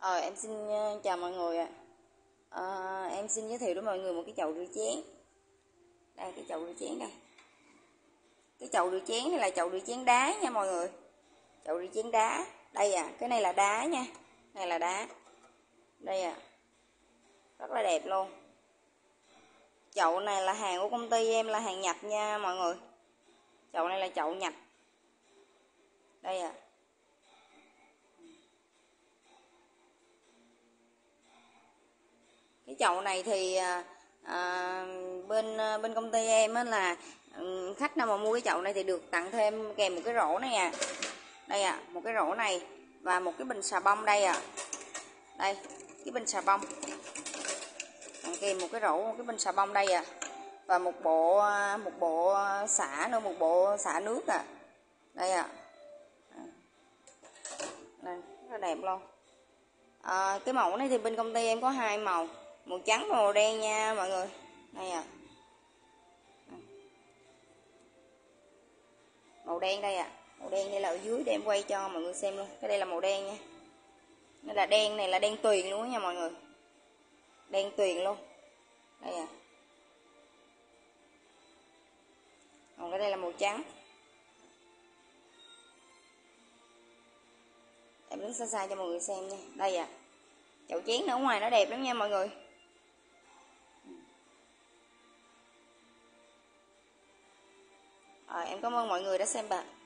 Em xin chào mọi người ạ. Em xin giới thiệu đến mọi người một cái chậu rửa chén. Đây, cái chậu rửa chén đây. Cái chậu rửa chén này là chậu rửa chén đá nha mọi người. Chậu rửa chén đá. Đây cái này là đá nha. Này là đá. Đây rất là đẹp luôn. Chậu này là hàng của công ty em, là hàng nhập nha mọi người. Chậu này là chậu nhập. Đây Cái chậu này thì bên công ty em là khách nào mà mua cái chậu này thì được tặng thêm kèm một cái rổ này Đây một cái rổ này và một cái bình xà bông đây Đây, cái bình xà bông. Tặng kèm một cái rổ, một cái bình xà bông đây và một bộ xả nữa, một bộ xả nước Đây Đây, rất là đẹp luôn. Cái mẫu này thì bên công ty em có hai màu, màu trắng và màu đen nha mọi người. Đây màu đen đây màu đen đây là ở dưới để em quay cho mọi người xem luôn. Cái đây là màu đen nha, đây là đen, này là đen tuyền luôn nha mọi người, đen tuyền luôn. Đây còn cái đây là màu trắng. Em đứng xa xa cho mọi người xem nha. Đây chậu chén ở ngoài nó đẹp lắm nha mọi người. Em cảm ơn mọi người đã xem